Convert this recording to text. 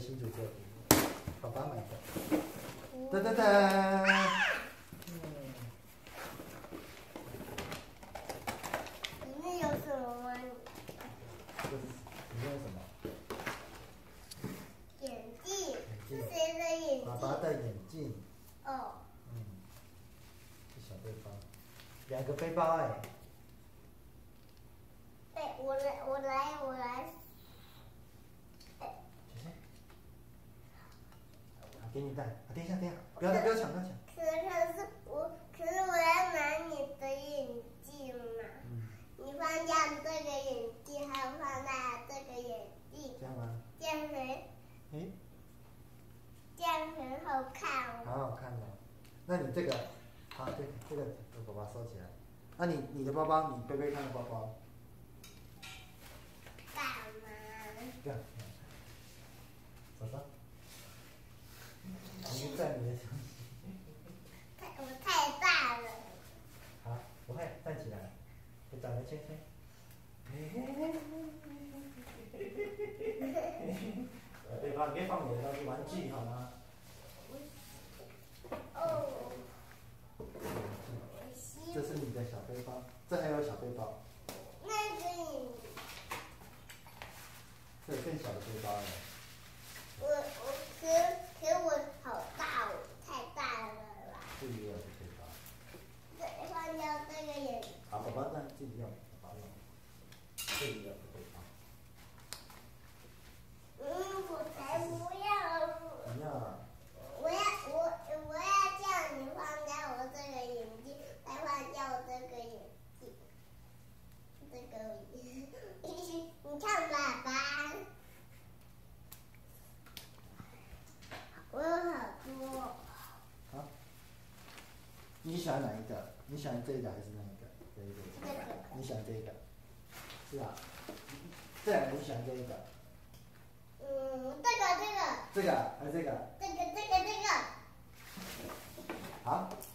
新主角，爸爸买的。噔噔噔。 里面有什么吗？ 这是里面有什么？ 眼镜。是谁的眼镜？ 爸爸戴眼镜。 哦。 是小背包，2个背包哎。 哎，我来。 姐姐，给你戴。等一下，不要抢。 可是我要拿你的眼镜嘛。你放下这个眼镜，还有放大这个眼镜。 这样吗？ 这样很好看哦。 好好看哦。那你这个，好，这个爸爸收起来。那你的包包，你背看的包包。 大吗？ 这样。手上。你在你的相机。 我太大了。 好，不会，站起来，再长个圈圈。背包里面放你的东西，玩具好吗？ 哦。 这是你的小背包，这还有小背包。 那个这更小的背包了。 可我好大哦，太大了啦。 这里也有背包。 对，放掉这个眼镜。 好，宝宝让自己用，宝宝用。这里也有背包。 我才不要。 你要。 我要叫你放掉我这个眼镜，再放掉我这个眼镜。你看爸爸，我有好多。 好。你喜欢哪一个？你喜欢这个还是那一个？这个。你喜欢这个？是啊。这2个你喜欢这一个？ 这个。 这个还是这个？ 这个。 好。